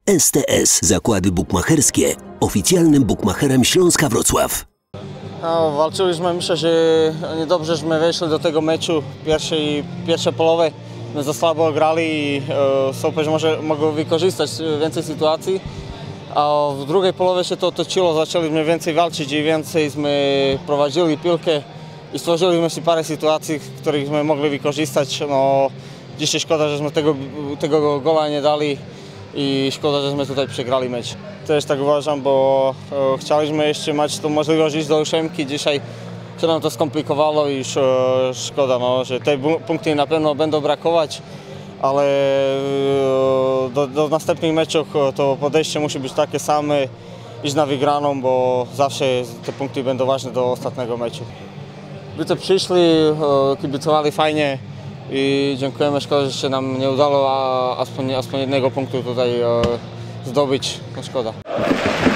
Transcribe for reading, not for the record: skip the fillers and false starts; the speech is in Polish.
STS Zakłady Bukmacherskie, oficjalnym bukmacherem Śląska Wrocław. No, walczyliśmy, myślę, że niedobrze żeśmy weszli do tego meczu pierwszej połowy. My za słabo grali i super, mogą wykorzystać więcej sytuacji. A w drugiej połowie się to toczyło, zaczęliśmy więcej walczyć i więcej prowadzili piłkę i stworzyliśmy si parę sytuacji, których my mogli wykorzystać. No, dzisiaj szkoda, żeśmy tego gola nie dali i szkoda, żeśmy tutaj przegrali mecz. Też tak uważam, bo chcieliśmy jeszcze mieć tą możliwość iść do ósemki. Dzisiaj się nam to skomplikowało i szkoda, no, że te punkty na pewno będą brakować, ale do następnych meczów to podejście musi być takie same, iść na wygraną, bo zawsze te punkty będą ważne do ostatniego meczu. Ludzie przyszli, kibicowali fajnie i dziękujemy. Szkoda, że się nam nie udało aspoň jednego punktu tutaj zdobyć. No szkoda.